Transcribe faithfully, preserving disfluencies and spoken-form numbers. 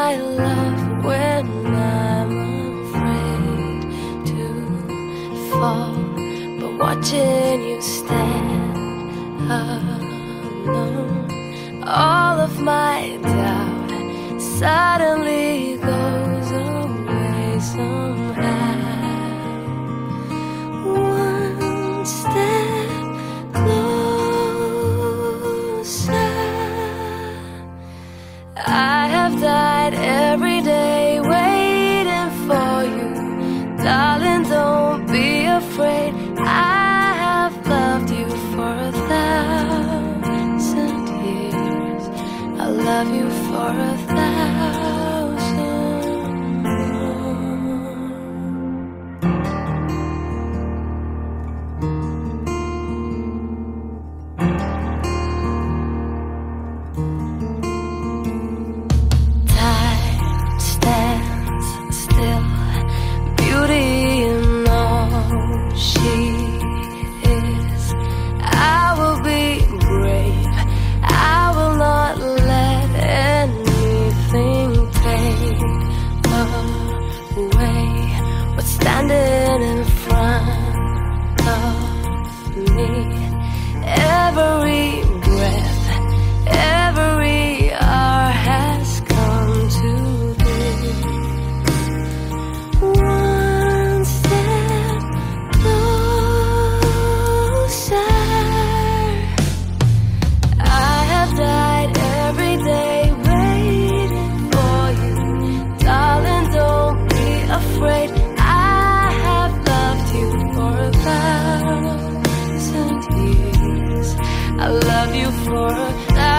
my love when I'm afraid to fall, but watching you stand alone, all of my doubt suddenly goes away somehow. One step closer. I have died every day waiting for you. Darling, don't be afraid. I have loved you for a thousand years. I love you for a thousand more. Time stands still, beauty in all she is. I will be brave, I will not let anything take away what's standing in front of me. Every breath, every hour has come to this. One step closer. I have died every day waiting for you. Darling, don't be afraid. I have loved you for a thousand years. I love you for a thousand